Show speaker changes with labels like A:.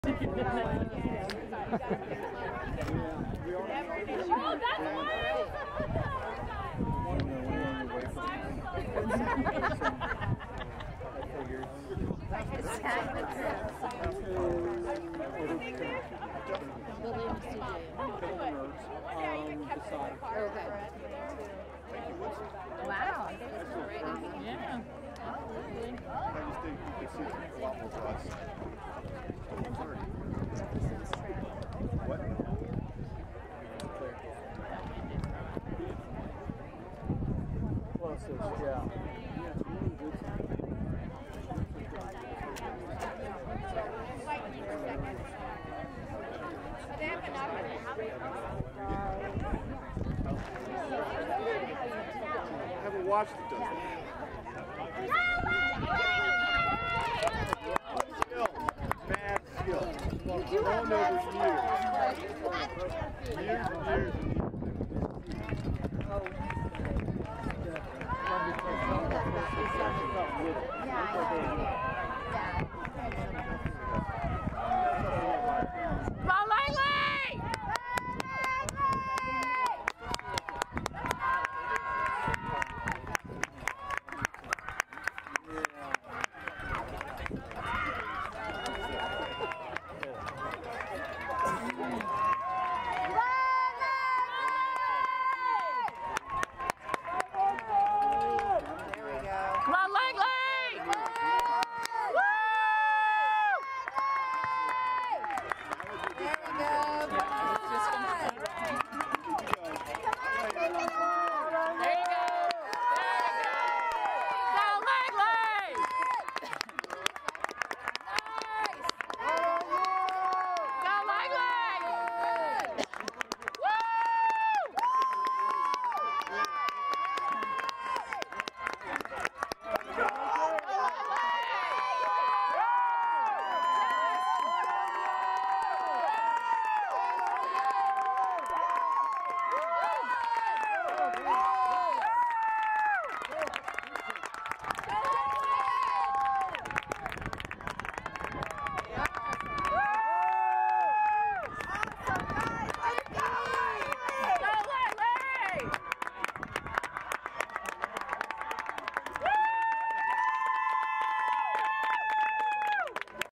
A: Wow, I think it's great. Yeah.
B: I just think you can see a lot more bus. What? Closest, yeah. I haven't watched it, does it? Mad skill. Grown over years. Years and years and years.
A: There we go.